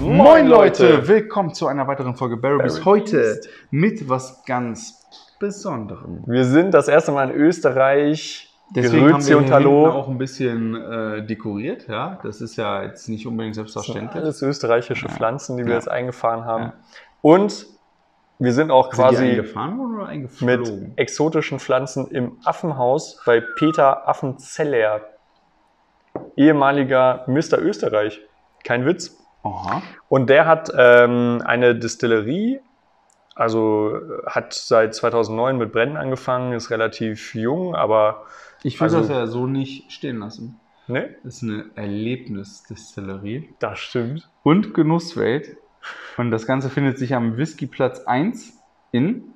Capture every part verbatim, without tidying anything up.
Moin Leute, willkommen zu einer weiteren Folge Barrowbeast. Heute mit was ganz Besonderem. Wir sind das erste Mal in Österreich. Deswegen haben wir und Hallo auch ein bisschen äh, dekoriert. Ja, das ist ja jetzt nicht unbedingt selbstverständlich. Das sind alles österreichische ja. Pflanzen, die wir ja. jetzt eingefahren haben. Ja. Und wir sind auch sind quasi die eingefahren oder eingeflogen? Mit exotischen Pflanzen im Affenhaus bei Peter Affenzeller, ehemaliger Mister Österreich. Kein Witz. Aha. Und der hat ähm, eine Distillerie, also hat seit zweitausendneun mit Brennen angefangen, ist relativ jung, aber... Ich würde also, das ja so nicht stehen lassen. Ne? Das ist eine Erlebnisdistillerie. Das stimmt. Und Genusswelt. Und das Ganze findet sich am Whiskyplatz eins in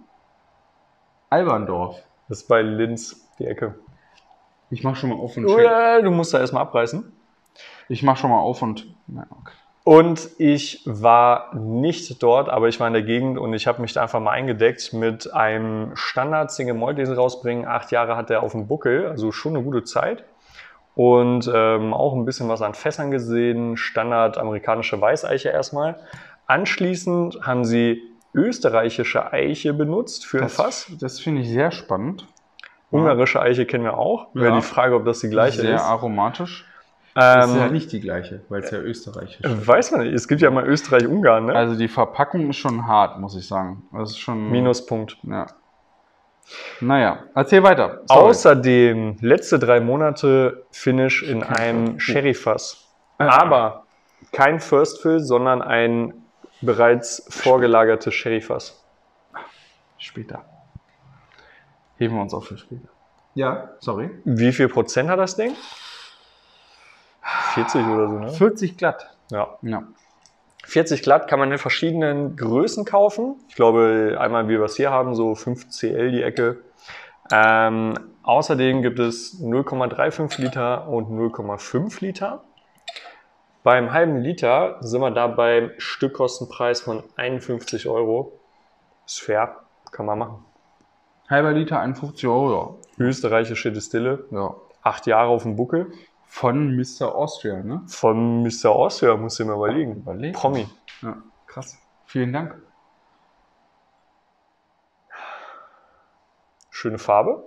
Alberndorf. Das ist bei Linz, die Ecke. Ich mach schon mal auf und Oder du musst da erstmal abreißen. Ich mach schon mal auf und... Na, okay. Und ich war nicht dort, aber ich war in der Gegend und ich habe mich da einfach mal eingedeckt mit einem Standard-Single Malt, den sie rausbringen. Acht Jahre hat der auf dem Buckel, also schon eine gute Zeit. Und ähm, auch ein bisschen was an Fässern gesehen, Standard amerikanische Weißeiche erstmal. Anschließend haben sie österreichische Eiche benutzt für das, ein Fass. Das finde ich sehr spannend. Ungarische Eiche kennen wir auch. Ja. Wäre die Frage, ob das die gleiche sehr ist. Sehr aromatisch. Das ist ja nicht die gleiche, weil es ja österreichisch ist. Weiß man nicht. Es gibt ja mal Österreich-Ungarn, ne? Also die Verpackung ist schon hart, muss ich sagen. Das ist schon... Minuspunkt. Ja. Naja, erzähl weiter. Sorry. Außerdem letzte drei Monate Finish in einem Sherryfass. Aber kein First Fill, sondern ein bereits vorgelagertes Sherryfass. Später. Heben wir uns auf für später. Ja, sorry. Wie viel Prozent hat das Ding? vierzig oder so, ne? vierzig glatt. Ja. ja. vierzig glatt kann man in verschiedenen Größen kaufen. Ich glaube, einmal wie wir es hier haben, so fünf C L die Ecke. Ähm, außerdem gibt es null Komma fünfunddreißig Liter und null Komma fünf Liter. Beim halben Liter sind wir da beim Stückkostenpreis von einundfünfzig Euro. Ist fair, kann man machen. Halber Liter, einundfünfzig Euro, ja. Österreichische Distille. Ja. Acht Jahre auf dem Buckel. Von Mister Austria, ne? Von Mister Austria, musst du dir mal überlegen. Überlegen. Promi. Ja, krass. Vielen Dank. Schöne Farbe.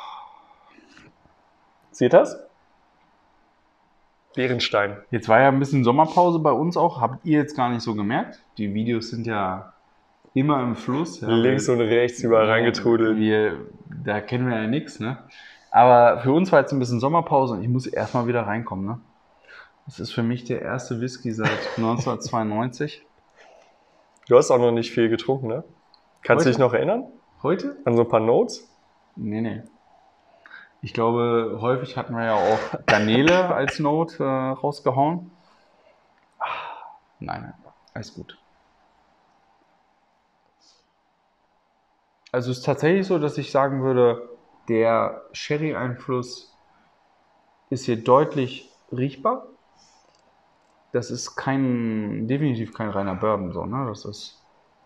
Seht das? Bärenstein. Jetzt war ja ein bisschen Sommerpause bei uns auch. Habt ihr jetzt gar nicht so gemerkt? Die Videos sind ja immer im Fluss. Ja. Links und rechts überall reingetrudelt. Wir, da kennen wir ja nichts, ne? Aber für uns war jetzt ein bisschen Sommerpause und ich muss erstmal wieder reinkommen. Ne? Das ist für mich der erste Whisky seit neunzehnhundertzweiundneunzig. Du hast auch noch nicht viel getrunken, ne? Kannst du dich noch erinnern? Heute? An so ein paar Notes? Nee, nee. Ich glaube, häufig hatten wir ja auch Garnele als Note äh, rausgehauen. Ach, nein, nein, alles gut. Also es ist tatsächlich so, dass ich sagen würde, der Sherry-Einfluss ist hier deutlich riechbar. Das ist kein, definitiv kein reiner Bourbon, so, ne? Das ist,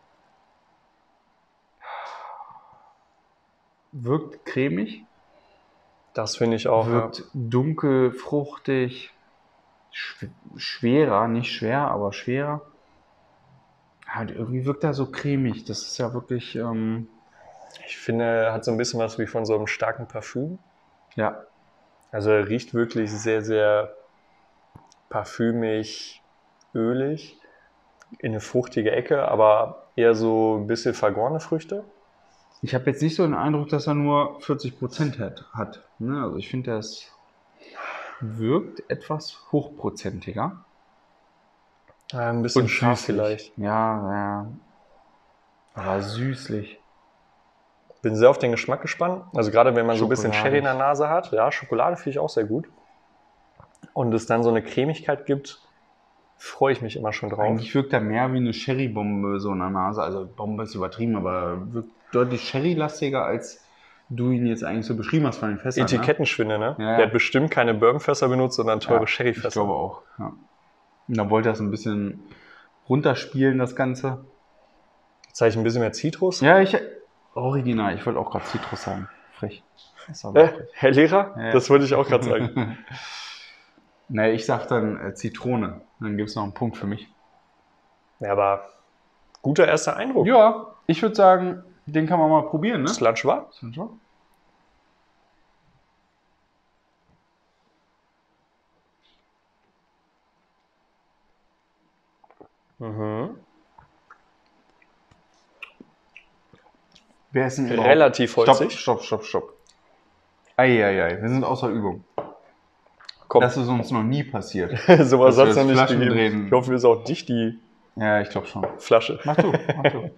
wirkt cremig. Das finde ich auch. Wirkt ja. dunkel, fruchtig, schw schwerer, nicht schwer, aber schwerer. Ja, und irgendwie wirkt er so cremig. Das ist ja wirklich... Ähm, Ich finde, er hat so ein bisschen was wie von so einem starken Parfüm. Ja. Also er riecht wirklich sehr, sehr parfümig, ölig, in eine fruchtige Ecke, aber eher so ein bisschen vergorene Früchte. Ich habe jetzt nicht so den Eindruck, dass er nur vierzig Prozent hat. hat ne? Also ich finde, das wirkt etwas hochprozentiger. Ja, ein bisschen Und scharf süßlich. vielleicht. Ja, ja. Aber süßlich. Bin sehr auf den Geschmack gespannt. Also gerade wenn man so ein bisschen Schokoladig. Sherry in der Nase hat. Ja, Schokolade finde ich auch sehr gut. Und es dann so eine Cremigkeit gibt, freue ich mich immer schon drauf. Eigentlich wirkt er mehr wie eine Sherry-Bombe so in der Nase. Also Bombe ist übertrieben, aber wirkt deutlich Sherry-lastiger, als du ihn jetzt eigentlich so beschrieben hast von den Fässern. Etikettenschwinde, ne? Ja, ja. Der hat bestimmt keine Bourbonfässer benutzt, sondern teure ja, Sherryfässer. Ich glaube auch. Ja. Und dann wollte er es ein bisschen runterspielen, das Ganze. Jetzt habe ich ein bisschen mehr Zitrus. Ja, ich... Original, ich wollte auch gerade Zitrus sagen. Frech. Äh, Herr Lehrer, ja. Das wollte ich auch gerade sagen. Nee, ich sag dann äh, Zitrone. Dann gibt es noch einen Punkt für mich. Ja, aber guter erster Eindruck. Ja, ich würde sagen, den kann man mal probieren, ne? Sludge war? Mhm. Wer ist denn überhaupt? Relativ holzig. Stopp, stopp, stopp, stopp. Eieiei, wir sind außer Übung. Komm. Das ist uns noch nie passiert. Sowas dass wir hat es noch das nicht Flaschen gegeben. drehen. Ich hoffe, es ist auch dicht, die Ja, ich glaube schon. Flasche. Mach du, mach du.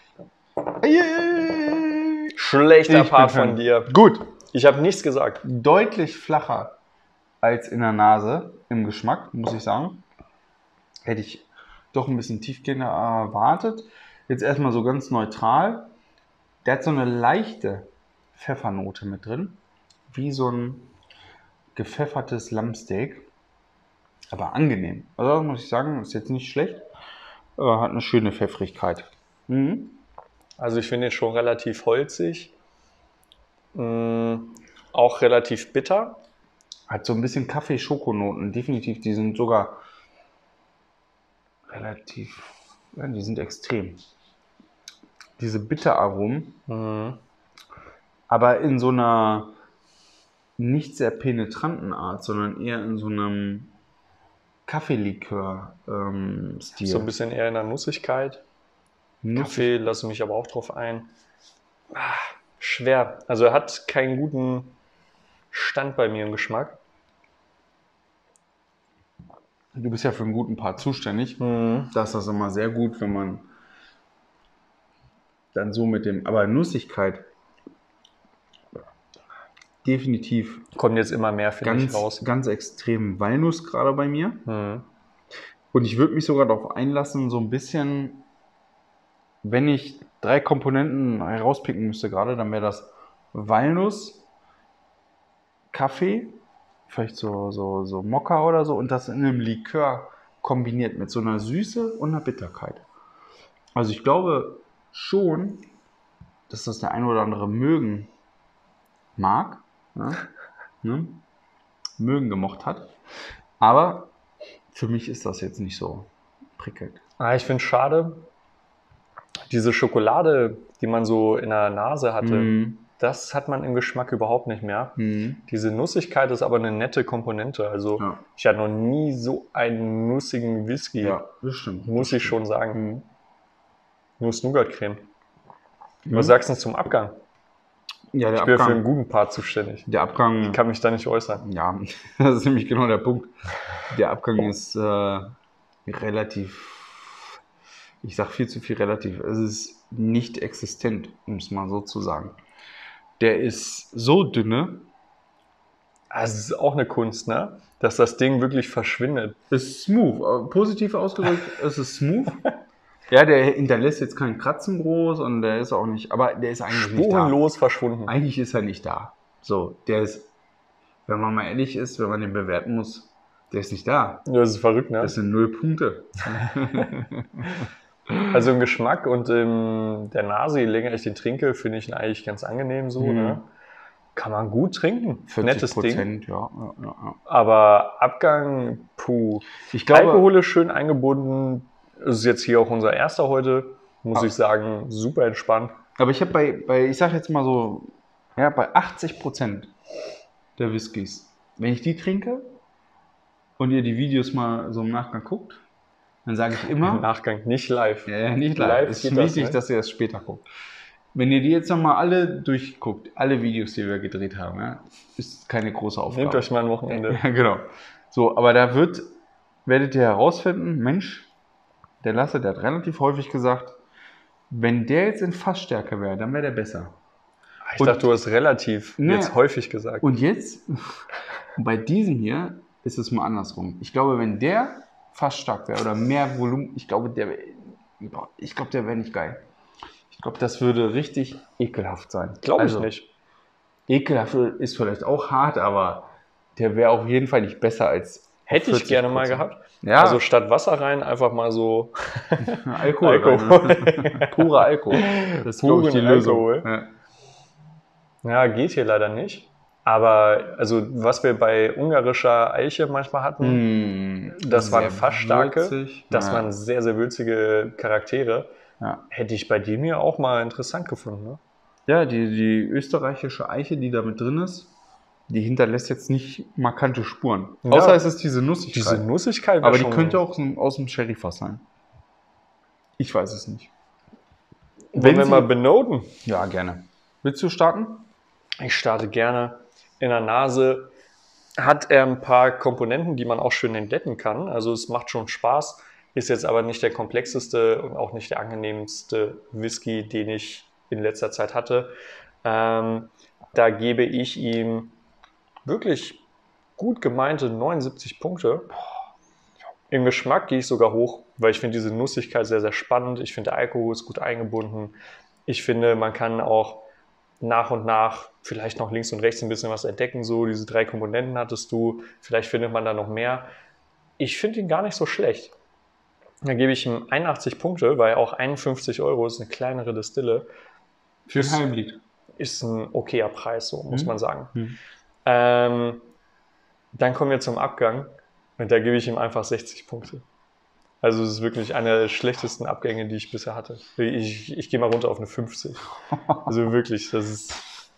Eieiei. Schlechter Ich Part bin Fan. von dir. Gut. Ich habe nichts gesagt. Deutlich flacher als in der Nase im Geschmack, muss ich sagen. Hätte ich doch ein bisschen tiefgehender erwartet. Jetzt erstmal so ganz neutral. Der hat so eine leichte Pfeffernote mit drin. Wie so ein gepfeffertes Lammsteak. Aber angenehm. Also muss ich sagen, ist jetzt nicht schlecht. Äh, hat eine schöne Pfeffrigkeit. Mhm. Also ich finde ihn schon relativ holzig. Mm, auch relativ bitter. Hat so ein bisschen Kaffee-Schokonoten. Definitiv, die sind sogar relativ, ja, die sind extrem. Diese Bitteraromen, Mhm. aber in so einer nicht sehr penetranten Art, sondern eher in so einem Kaffeelikör-Stil. So ein bisschen eher in der Nussigkeit. Kaffee lasse mich aber auch drauf ein. Ah, schwer. Also er hat keinen guten Stand bei mir im Geschmack. Du bist ja für einen guten Part zuständig. Mhm. Da ist das immer sehr gut, wenn man dann so mit dem, aber Nussigkeit definitiv Kommt jetzt immer mehr, finde ich, ganz, raus. ganz extrem Walnuss gerade bei mir. Mhm. Und ich würde mich sogar darauf einlassen, so ein bisschen, wenn ich drei Komponenten herauspicken müsste gerade, dann wäre das Walnuss, Kaffee, vielleicht so, so, so Mokka oder so und das in einem Likör kombiniert mit so einer Süße und einer Bitterkeit. Also ich glaube schon, dass das der ein oder andere mögen mag, ne? Ne? mögen gemocht hat, aber für mich ist das jetzt nicht so prickelnd. Ah, ich finde es schade, diese Schokolade, die man so in der Nase hatte, Mhm. das hat man im Geschmack überhaupt nicht mehr. Mhm. Diese Nussigkeit ist aber eine nette Komponente. Also Ja. ich hatte noch nie so einen nussigen Whisky, Ja, das stimmt. muss ich schon sagen. Mhm. Nuss-Nougat-Creme. Mhm. Was sagst du zum Abgang? Ja, der Ich bin für einen Abgang. guten Part zuständig. Der Abgang. Ich kann mich da nicht äußern. Ja, das ist nämlich genau der Punkt. Der Abgang ist äh, relativ, ich sag viel zu viel relativ, es ist nicht existent, um es mal so zu sagen. Der ist so dünne, Also es ist auch eine Kunst, ne? Dass das Ding wirklich verschwindet. ist smooth, äh, positiv ausgedrückt, es ist smooth. Ja, der hinterlässt jetzt keinen Kratzen groß und der ist auch nicht, aber der ist eigentlich nicht da. Spurenlos verschwunden. Eigentlich ist er nicht da. So, der ist, wenn man mal ehrlich ist, wenn man den bewerten muss, der ist nicht da. Das ist verrückt, ne? Das sind null Punkte. Also im Geschmack und in der Nase, je länger ich den trinke, finde ich ihn eigentlich ganz angenehm so. Mhm. Ne? Kann man gut trinken. Nettes Ding. Prozent, ja, ja, ja, ja. Aber Abgang, puh. Ich glaube, Alkohol ist schön eingebunden. Das ist jetzt hier auch unser erster heute. Muss Ah. ich sagen, super entspannt. aber ich habe bei, bei, ich sage jetzt mal so, ja, bei achtzig Prozent der Whiskys, wenn ich die trinke und ihr die Videos mal so im Nachgang guckt, dann sage ich Im immer, Nachgang, nicht live. ja, ja, nicht live, Live es ist geht das wichtig, nicht. dass ihr das später guckt. Wenn ihr die jetzt nochmal alle durchguckt, alle Videos, die wir gedreht haben, ja, ist keine große Aufgabe. Nehmt euch mal ein Wochenende. Ja, genau. So, aber da wird, werdet ihr herausfinden, Mensch, der Lasse, der hat relativ häufig gesagt, wenn der jetzt in Fassstärke wäre, dann wäre der besser. Ich Und- dachte, du hast relativ Nee. jetzt häufig gesagt. Und jetzt, bei diesem hier, ist es mal andersrum. Ich glaube, wenn der fassstark wäre oder mehr Volumen, ich glaube, der wäre, ich glaube, der wäre nicht geil. Ich glaube, das würde richtig ekelhaft sein. Glaube Also, ich nicht. Ekelhaft ist vielleicht auch hart, aber der wäre auf jeden Fall nicht besser als Hätte ich vierzig gerne mal Prozent. gehabt. Ja, Also statt Wasser rein einfach mal so Alkohol. Alkohol. rein. Purer Alkohol. Das ist, glaube ich, die Puren Lösung. Alkohol. Ja. Ja, geht hier leider nicht. Aber also was wir bei ungarischer Eiche manchmal hatten, Mm, das waren sehr Fassstärke, würzig. das Ja. waren sehr, sehr würzige Charaktere. Ja, Hätte ich bei dem hier auch mal interessant gefunden. Ne? ja die, die österreichische Eiche, die da mit drin ist, die hinterlässt jetzt nicht markante Spuren. Ja. Außer es ist diese Nussigkeit. Diese Nussigkeit wäre Aber die schon- könnte auch aus dem- aus dem Sherryfass sein. Ich weiß es nicht. Wollen Wenn wir Sie- mal benoten? Ja, gerne. Willst du starten? Ich starte gerne. In der Nase hat er ein paar Komponenten, die man auch schön entdecken kann. Also es macht schon Spaß, ist jetzt aber nicht der komplexeste und auch nicht der angenehmste Whisky, den ich in letzter Zeit hatte. Ähm, da gebe ich ihm wirklich gut gemeinte neunundsiebzig Punkte. Im Geschmack gehe ich sogar hoch, weil ich finde diese Nussigkeit sehr, sehr spannend. Ich finde, der Alkohol ist gut eingebunden. Ich finde, man kann auch nach und nach vielleicht noch links und rechts ein bisschen was entdecken. So diese drei Komponenten hattest du. Vielleicht findet man da noch mehr. Ich finde ihn gar nicht so schlecht. Da gebe ich ihm einundachtzig Punkte, weil auch einundfünfzig Euro ist eine kleinere Destille. Für ein Halblied. Ist ein okayer Preis, so muss Mhm. man sagen. Mhm. Ähm, dann kommen wir zum Abgang und da gebe ich ihm einfach sechzig Punkte. Also es ist wirklich einer der schlechtesten Abgänge, die ich bisher hatte. Ich, ich gehe mal runter auf eine fünfzig. Also wirklich, das ist...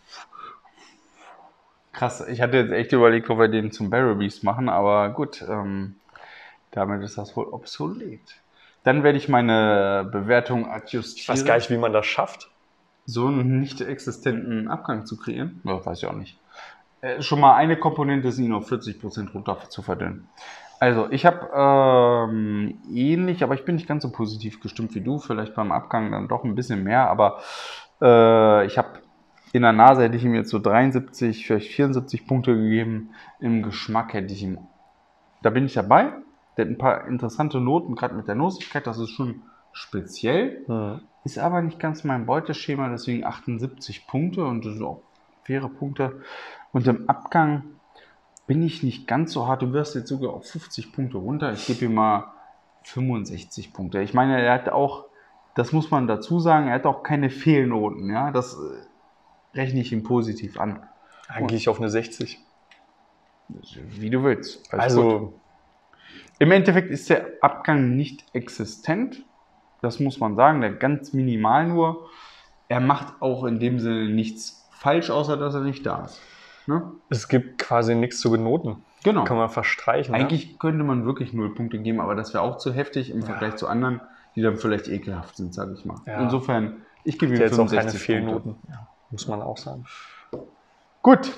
Krass, ich hatte jetzt echt überlegt, ob wir den zum Barrel Beast machen, aber gut, ähm, damit ist das wohl obsolet. Dann werde ich meine Bewertung adjustieren. Ich weiß gar nicht, wie man das schafft. So einen nicht existenten Abgang zu kreieren. Ja, weiß ich auch nicht. Äh, schon mal eine Komponente ist ihn auf vierzig Prozent runter zu verdünnen. Also, ich habe ähm, ähnlich, aber ich bin nicht ganz so positiv gestimmt wie du. Vielleicht beim Abgang dann doch ein bisschen mehr, aber äh, ich habe in der Nase hätte ich ihm jetzt so dreiundsiebzig, vielleicht vierundsiebzig Punkte gegeben. Im Geschmack hätte ich ihm, da bin ich dabei. Der hat ein paar interessante Noten, gerade mit der Nussigkeit, das ist schon speziell. Hm. Ist aber nicht ganz mein Beuteschema, deswegen achtundsiebzig Punkte und das sind auch faire Punkte. Und im Abgang bin ich nicht ganz so hart. Du wirst jetzt sogar auf fünfzig Punkte runter. Ich gebe ihm mal fünfundsechzig Punkte. Ich meine, er hat auch, das muss man dazu sagen, er hat auch keine Fehlnoten. Ja? Das äh, rechne ich ihm positiv an. Dann gehe ich auf eine sechzig. Wie du willst. Alles Also, gut. Im Endeffekt ist der Abgang nicht existent. Das muss man sagen, der ganz minimal nur. Er macht auch in dem Sinne nichts falsch, außer dass er nicht da ist. Ne? es gibt quasi nichts zu benoten. Genau. Kann man verstreichen. Eigentlich könnte man wirklich null Punkte geben, aber das wäre auch zu heftig im Vergleich zu anderen, die dann vielleicht ekelhaft sind, sage ich mal. Ja. Insofern, ich gebe Ne? ihm Der jetzt auch keine fünfundsechzig Punkte. Fehlnoten. Ja, muss man auch sagen. Gut.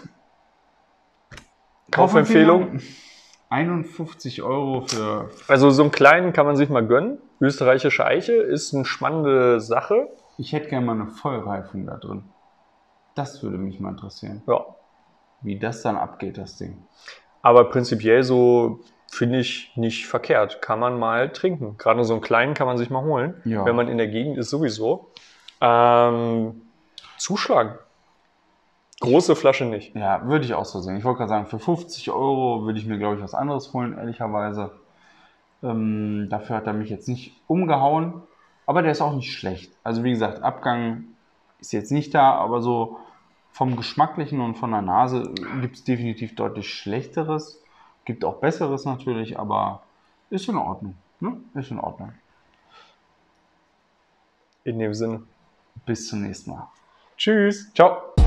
Kaufempfehlung? einundfünfzig Euro für... Also so einen kleinen kann man sich mal gönnen. Österreichische Eiche ist eine spannende Sache. Ich hätte gerne mal eine Vollreifung da drin. Das würde mich mal interessieren. Ja. Wie das dann abgeht, das Ding. Aber prinzipiell so finde ich nicht verkehrt. Kann man mal trinken. Gerade so einen kleinen kann man sich mal holen. Ja. Wenn man in der Gegend ist sowieso. Ähm, zuschlagen. Große Flasche nicht. Ja, würde ich auch so sehen. Ich wollte gerade sagen, für fünfzig Euro würde ich mir, glaube ich, was anderes holen, ehrlicherweise. Ähm, dafür hat er mich jetzt nicht umgehauen, aber der ist auch nicht schlecht. Also wie gesagt, Abgang ist jetzt nicht da, aber so vom Geschmacklichen und von der Nase gibt es definitiv deutlich Schlechteres. Gibt auch Besseres natürlich, aber ist in Ordnung. Ne? Ist in Ordnung. In dem Sinne. Bis zum nächsten Mal. Tschüss. Ciao.